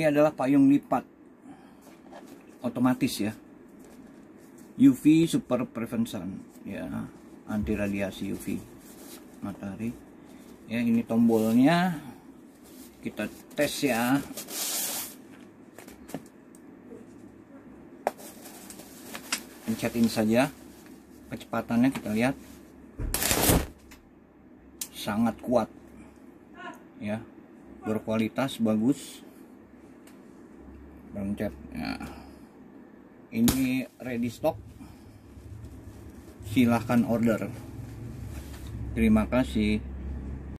Ini adalah payung lipat otomatis ya, UV super prevention ya, anti radiasi UV matahari ya. Ini tombolnya, kita tes ya. Pencetin saja, kecepatannya kita lihat sangat kuat ya, berkualitas bagus. Pencet ya. Ini ready stock, silahkan order. Terima kasih.